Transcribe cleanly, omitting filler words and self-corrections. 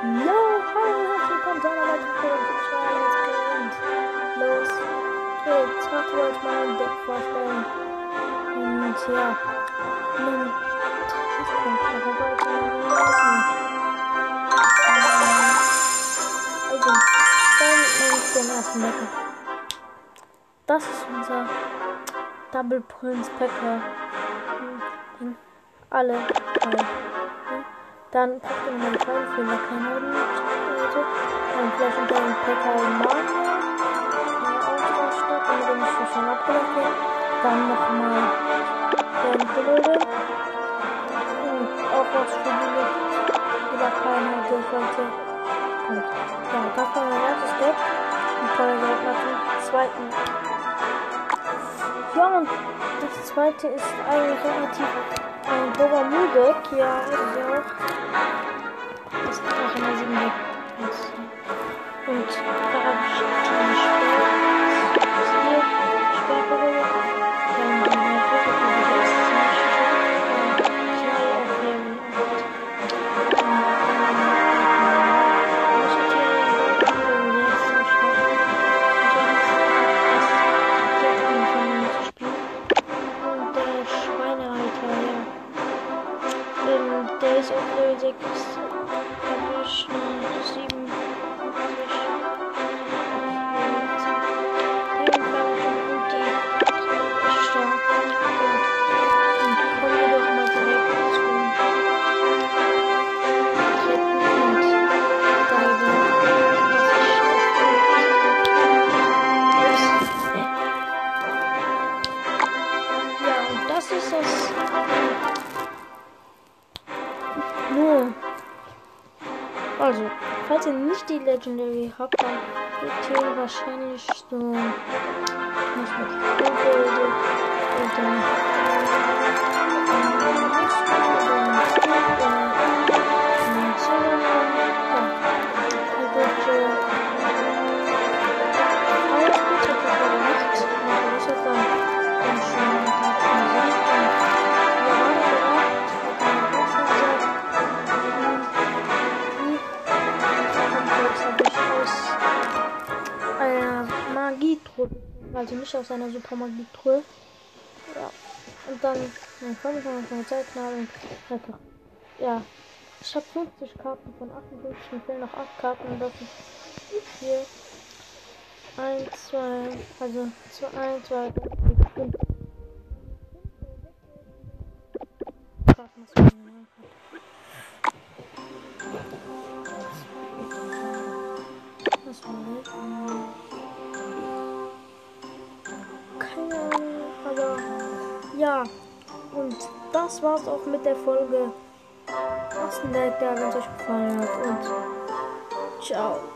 Jo, hallo, herzlich willkommen zu einer weiteren Folge und los geht's. Heute wollte ich mal ein Deck vorstellen. Und ja, nun, das kommt noch weiter. Also, dann nehme ich den ersten Decker. Das ist unser Double Prince Packer. Alle drei. Dann packt ihr nochmal die Teile für keine dann vielleicht unter den Packer Mario. Ausrüstung, damit er nicht so schnell abgelaufen wird. Dann nochmal den Pilode. Und auch was für die wieder keiner sollte. Gut. Ja, das war mein erstes Deck. Und kommen wir direkt nach dem zweiten. Ja, und das zweite ist eigentlich relativ ein grober Mooddeck. Ja, das ist ja auch. Das ist auch immer 7 Deck. Und da habe ich eine Schwerperiode. Dann eine der ist auf Level 6. Habe ich 7. Das ist das. Nur. Also, falls ihr nicht die Legendary habt, dann wird ihr wahrscheinlich so. Was mit Vogelbilde oder. Also nicht aus einer Super Magie-Truhe. Ja. Und dann komme ich noch eine Zeit und einfach. Ja. Ich habe 50 Karten von 58. Mir fehlen noch 8 Karten und das ist hier 1, 2, also 1, 2, 3, 4, 5. Karten, was man das war nicht. Keine Ahnung, aber ja, und das war's auch mit der Folge. Lasst ein Like da, wenn es euch gefallen hat und ciao.